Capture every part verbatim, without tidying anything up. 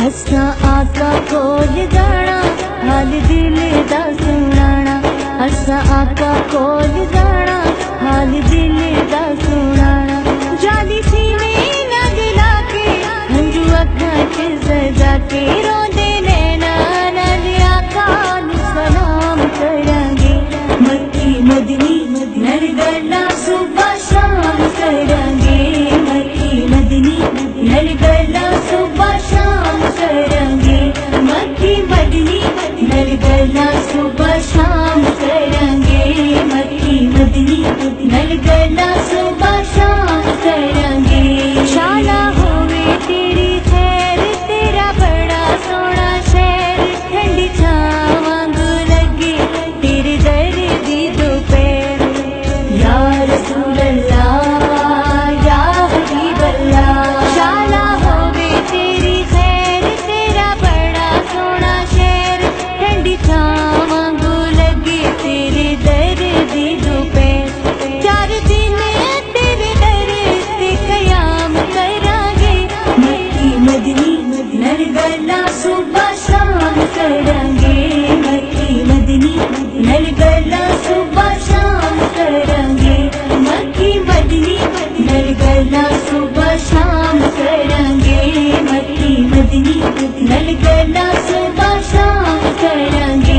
असा आका कोल जाना हाल दिल दा सुनाना, असा आका कोल जाना हाल दिल दा सुनाना। जाली सीने नगला के हंजू अखा च सजा के रोंदे नैना नाल आका नू सलाम करांगे। मक्की मदनी नर गल्ला सुबह शाम करांगे, मक्की मदनी नर गल्ला सुबह शाम करांगे, मक्की मदनी नर गल्ला सुबह शाम करांगे, मक्की मदनी नर गल्ला सुबह शाम करांगे। शाला होवे तेरी खैर तेरा बड़ा सोना शहर, ठंडी छां वांगू लगे तेरे दर दी दोपहर। या रसूल अल्लाह या हबीब अल्लाह, शाला होवे तेरी खैर तेरा बड़ा सोना शहर, ठंडी छां वांगू लगे तेरे दर दी दोपहर। चार दिन तेरे दर ते कयाम करांगे, मक्की मदनी नर गल्ला सुबह शाम करांगे, मक्की मदनी नर गल्ला सुबह शाम करांगे, मक्की मदनी नर गल्ला सुबह शाम करांगे, मक्की मदनी नर गल्ला सुबह शाम करांगे।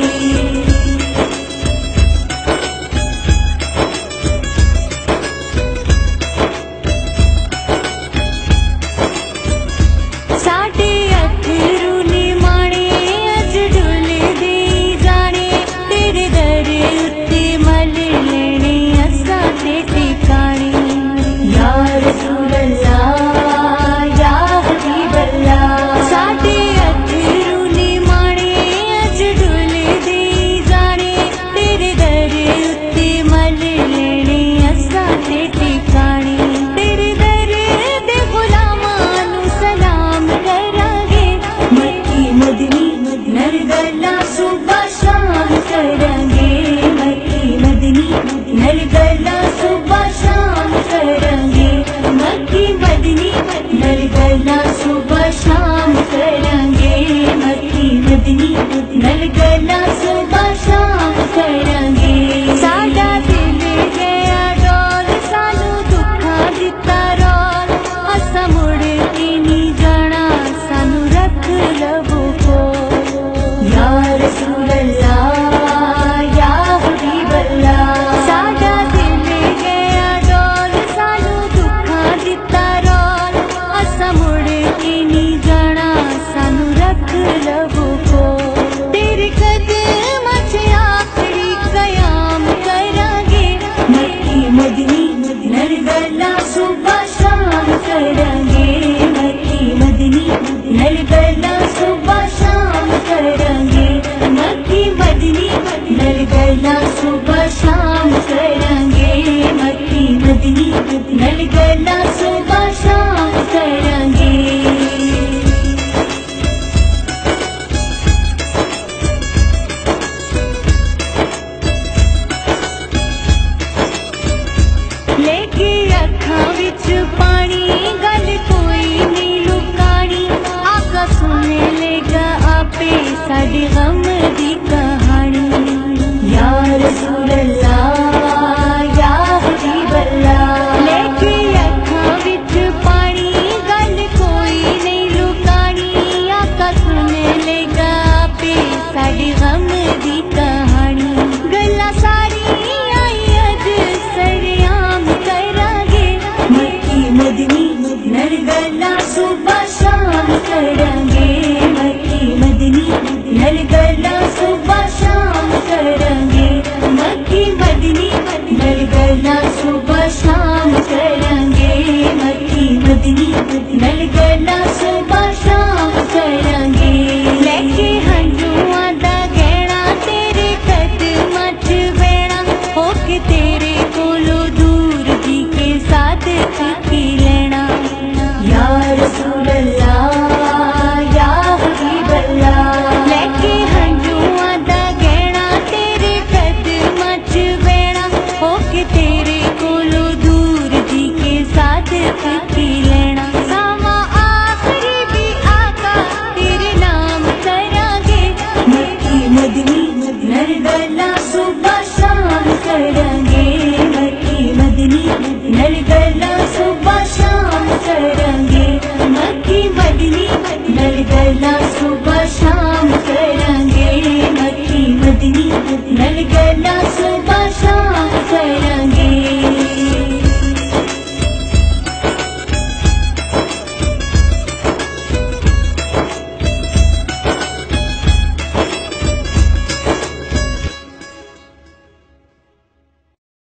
साडे अखरू ने माणे अज डुलदे जाने, तेरे दर उत्ते मल लेने असां ते ठिकाने। या रसूल अल्लाह या हबीब अल्लाह, साडे अखरू ने माणे अज डुलदे जाने, तेरे दर उत्ते मल लेने असां ते ठिकाने। तेरे दर दे गुलामां नू सलाम करांगे, मक्की मदनी नर गल्ला सुबह शाम करांगे, मक्की मदनी नर गल्ला सुबह शाम करांगे, मक्की मदनी नर गल्ला सुबह शाम करांगे, मक्की मदनी नर गल्ला सुबह शाम करांगे। साडा दिल गया डोल सानू दुखां दिता रोल, असां मुड़ के नी जाना सानू रख लवो कोल। या रसूल अल्लाह या हबीब अल्लाह, साडा दिल गया डोल सानू दुखां दिता रोल, असां मुड़ के नी जाना सानू रख लवो कोल। तेरे कदमां च आखरी कयाम करांगे, मक्की मदनी नर गल्ला सुबह शाम करांगे, मक्की मदनी नर गल्ला सुबह शाम करांगे, मक्की मदनी नर गल्ला सुबह शाम करांगे, मक्की मदनी नर गल्ला सुबह शाम करांगे। लेके अखां विच पानी गल कोई नहीं लुकानी, आका सुन लेगा आपे साडे गम दी कहानी। या रसूल अल्लाह या हबीब अल्लाह, लेके अखां विच पानी गल कोई नहीं लुकानी, आका सुन लेगा आपे साडे गम दी कहानी। गल्लां सारियां अज सरेआम करांगे, मक्की मदनी नर गल्ला सुबह शाम करांगे, मक्की मदनी नर गल्ला सुबह शाम करांगे, मक्की मदनी नर गल्ला सुबह शाम करांगे, मक्की मदनी नर गल्ला सुबह शाम करांगे। लेके हंजुआं दा गहना तेरे कदमां च बैणा, होके तेरे कोलों दूर जी के साथ की लेना। या रसूल अल्लाह या हबीब अल्लाह, लेके हंजुआं दा गहना तेरे कदमां च बैणा, होके तेरे कोलों दूर जी के साथ की लेना। सामा आखरी भी आका ला सुबह शाम